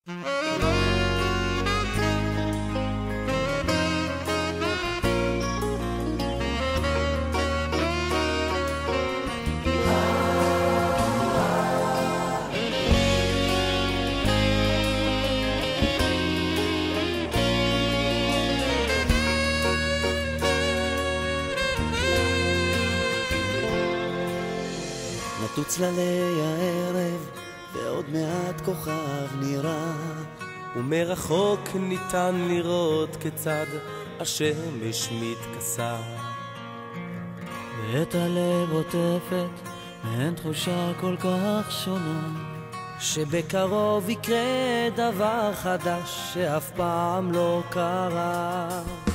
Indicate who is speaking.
Speaker 1: נטו צללי הערב ועוד מעט כוכב נראה,
Speaker 2: ומרחוק ניתן לראות כיצד השמש מתכסה,
Speaker 1: ואת הלב עוטפת מעין תחושה כל כך שונה,
Speaker 2: שבקרוב יקרה דבר חדש שאף פעם לא קרה.